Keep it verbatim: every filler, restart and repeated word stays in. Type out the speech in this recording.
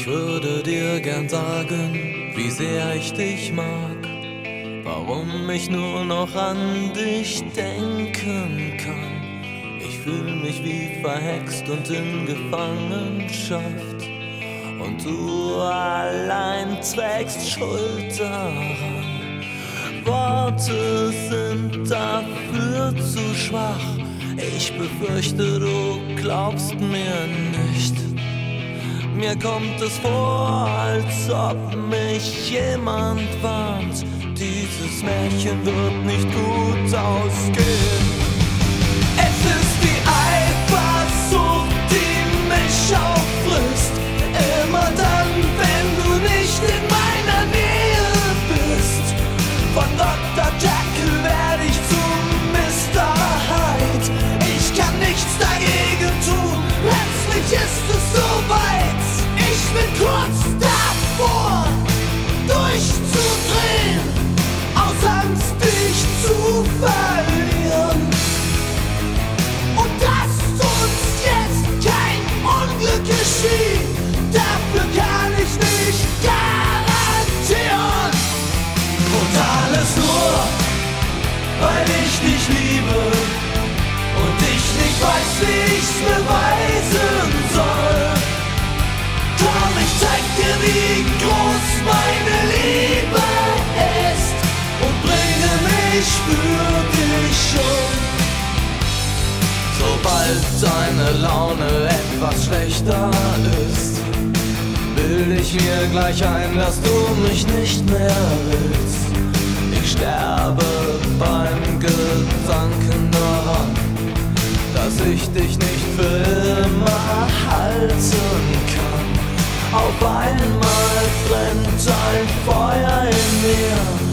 Ich würde dir gern sagen, wie sehr ich dich mag, warum ich nur noch an dich denken kann. Ich fühl mich wie verhext und in Gefangenschaft, und du allein trägst Schuld daran. Worte sind dafür zu schwach, ich befürchte, du glaubst mir nicht. Mir kommt es vor, als ob mich jemand warnt, dieses Mädchen wird nicht gut ausgehen. Es ist die Eifersucht, die mich auffrisst, immer dann, wenn du nicht in meiner Nähe bist. Von Doktor Jekyll werde ich zum Mister Hyde. Ich kann nichts dagegen tun, plötzlich ist es soweit. Ich bin kurz davor, durchzudrehen, aus Angst dich zu verlieren. Und dass uns jetzt kein Unglück geschieht, dafür kann ich nicht garantieren. Und alles nur, weil ich dich liebe und ich nicht weiß, wie ich's beweisen soll. Komm, ich zeig dir, wie groß meine Liebe ist und bringe mich für dich um. Sobald deine Laune etwas schlechter ist, bild ich mir gleich ein, dass du mich nicht mehr willst. Ich sterbe beim Gedanken daran, dass ich dich nicht für immer halten kann. Auf einmal brennt ein Feuer in mir,